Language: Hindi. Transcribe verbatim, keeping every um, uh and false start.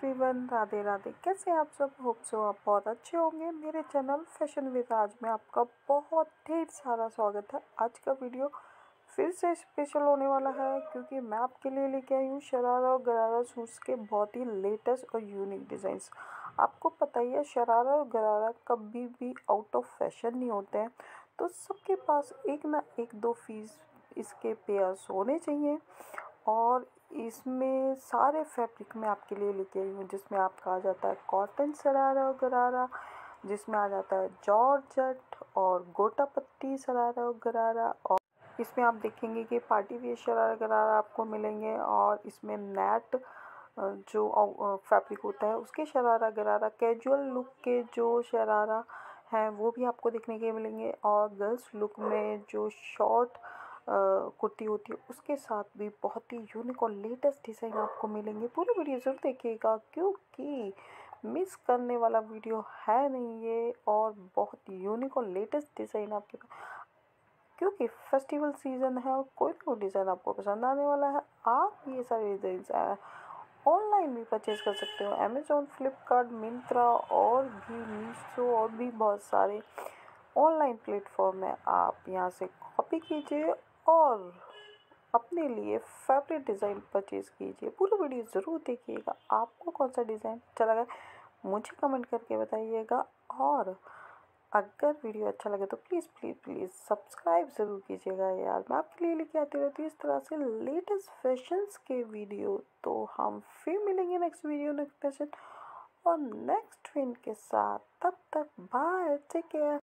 एवरीवन, राधे राधे। कैसे हैं आप सब? होप सो आप बहुत अच्छे होंगे। मेरे चैनल फैशन विद राज में आपका बहुत ढेर सारा स्वागत है। आज का वीडियो फिर से स्पेशल होने वाला है क्योंकि मैं आपके लिए लेके आई हूँ शरारा और गरारा सूट्स के बहुत ही लेटेस्ट और यूनिक डिज़ाइंस। आपको पता ही है शरारा और गरारा कभी भी आउट ऑफ फैशन नहीं होते हैं, तो सबके पास एक ना एक दो पीस इसके पेयर्स होने चाहिए। और इसमें सारे फैब्रिक में आपके लिए लेके आई हूँ, जिसमें आपका आ जाता है कॉटन शरारा और गरारा, जिसमें आ जाता है जॉर्जेट और गोटा पत्ती शरारा और गरारा। और इसमें आप देखेंगे कि पार्टी वेयर शरारा गरारा आपको मिलेंगे। और इसमें नेट जो फैब्रिक होता है उसके शरारा गरारा, कैजुअल लुक के जो शरारा हैं वो भी आपको देखने के मिलेंगे। और गर्ल्स लुक में जो शॉर्ट कुर्ती होती है उसके साथ भी बहुत ही यूनिक और लेटेस्ट डिज़ाइन आपको मिलेंगे। पूरी वीडियो ज़रूर देखिएगा क्योंकि मिस करने वाला वीडियो है नहीं ये, और बहुत यूनिक और लेटेस्ट डिज़ाइन आपके पास, क्योंकि फेस्टिवल सीज़न है और कोई ना कोई डिज़ाइन आपको पसंद आने वाला है। आप ये सारे डिज़ाइन ऑनलाइन भी परचेज़ कर सकते हो, अमेज़ॉन, फ्लिपकार्ट, मिंत्रा और भी मीशो और भी बहुत सारे ऑनलाइन प्लेटफॉर्म है। आप यहाँ से कॉपी कीजिए और अपने लिए फेवरेट डिज़ाइन परचेज़ कीजिए। पूरा वीडियो ज़रूर देखिएगा। आपको कौन सा डिज़ाइन अच्छा लगा मुझे कमेंट करके बताइएगा। और अगर वीडियो अच्छा लगे तो प्लीज़ प्लीज़ प्लीज़ सब्सक्राइब ज़रूर कीजिएगा यार। मैं आपके लिए लेके आती रहती हूँ इस तरह से लेटेस्ट फैशंस के वीडियो। तो हम फिर मिलेंगे नेक्स्ट वीडियो, नेक्स्ट फैशन और नेक्स्ट ट्रेंड के साथ। तब तक बाय, टेक केयर।